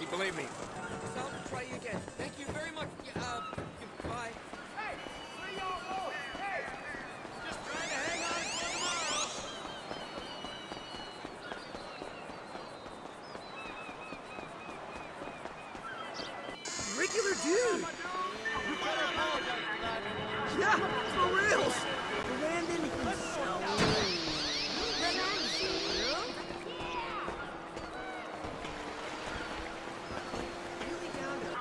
believe me. So I'll try you again. Thank you very much. Bye. Hey, where y'all going? Hey! Just trying to hang on until tomorrow. Regular dude. You better apologize for that. Yeah, for reals. Brandon himself. Really down to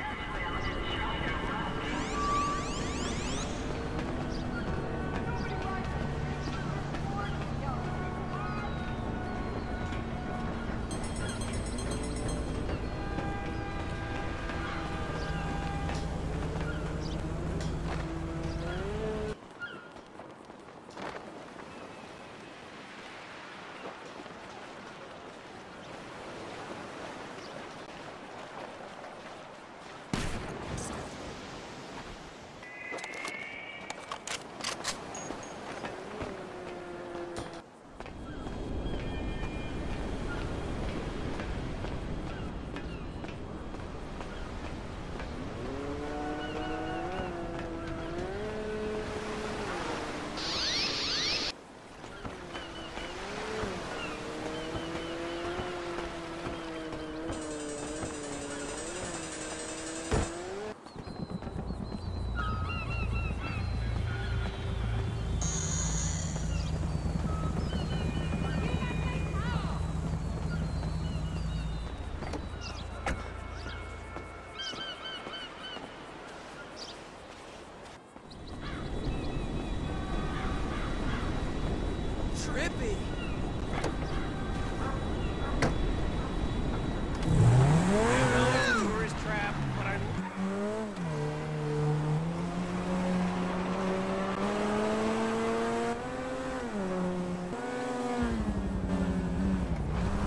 trippy. Tourist trap, but I...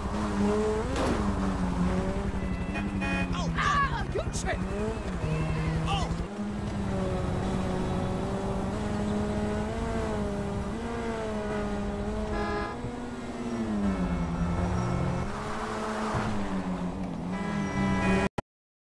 Oh, you tripped!